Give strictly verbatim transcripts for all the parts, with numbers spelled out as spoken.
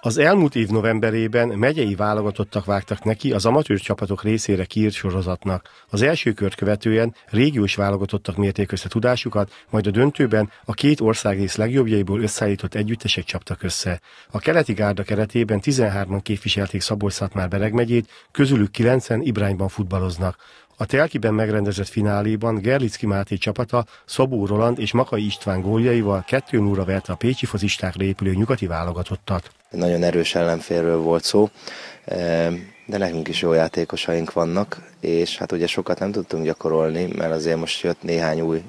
Az elmúlt év novemberében megyei válogatottak vágtak neki az amatőr csapatok részére kiírt sorozatnak. Az első kört követően régiós válogatottak mérték össze tudásukat, majd a döntőben a két országrész legjobbjaiból összeállított együttesek csaptak össze. A keleti gárda keretében tizenhárman képviselték Szabolcs-Szatmár-Bereg megyét, közülük kilencen Ibrányban futballoznak. A Telkiben megrendezett fináléban Gerlicki Máté csapata Szabó Roland és Makai István góljaival kettő nullra verte a pécsi focistákra épülő nyugati válogatottat. Nagyon erős ellenfélről volt szó, de nekünk is jó játékosaink vannak, és hát ugye sokat nem tudtunk gyakorolni, mert azért most jött néhány új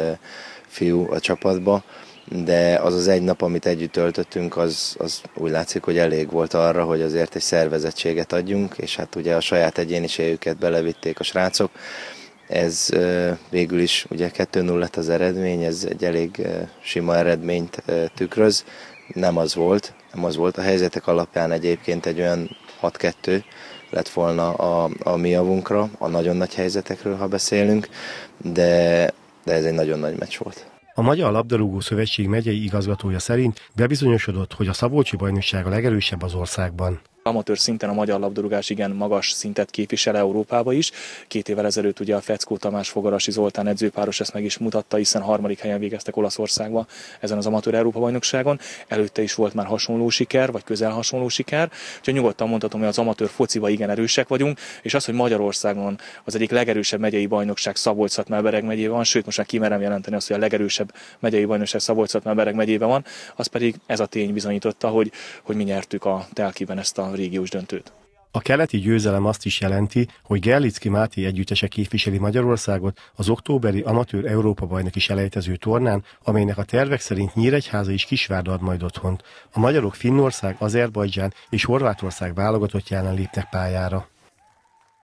fiú a csapatba, de az az egy nap, amit együtt töltöttünk, az, az úgy látszik, hogy elég volt arra, hogy azért egy szervezettséget adjunk, és hát ugye a saját egyéniségüket belevitték a srácok. Ez végül is ugye kettő null lett az eredmény, ez egy elég sima eredményt tükröz. Nem az volt, nem az volt. A helyzetek alapján egyébként egy olyan hat kettő lett volna a, a mi javunkra, a nagyon nagy helyzetekről, ha beszélünk, de, de ez egy nagyon nagy meccs volt. A Magyar Labdarúgó Szövetség megyei igazgatója szerint bebizonyosodott, hogy a szabolcsi bajnokság a legerősebb az országban. Amatőr szinten a magyar labdarúgás igen magas szintet képvisel Európába is. Két évvel ezelőtt ugye a Feckó Tamás Fogarasi Zoltán edzőpáros ezt meg is mutatta, hiszen harmadik helyen végeztek Olaszországba ezen az amatőr Európa bajnokságon. Előtte is volt már hasonló siker, vagy közel hasonló siker. Úgyhogy nyugodtan mondhatom, hogy az amatőr fociba igen erősek vagyunk, és az, hogy Magyarországon az egyik legerősebb megyei bajnokság Szabolcs-Szatmár-Bereg megyében van, sőt most már kimerem jelenteni azt, hogy a legerősebb megyei bajnokság Szabolcs-Szatmár-Bereg megyében van, az pedig ez a tény bizonyította, hogy, hogy mi nyertük a Telkiben ezt a régiós döntőt. A keleti győzelem azt is jelenti, hogy Gerlicki Máté együttese képviseli Magyarországot az októberi amatőr Európa-bajnoki selejtező tornán, amelynek a tervek szerint Nyíregyháza és Kisvárda ad majd otthont. A magyarok Finnország, Azerbajdzsán és Horvátország válogatottján lépnek pályára.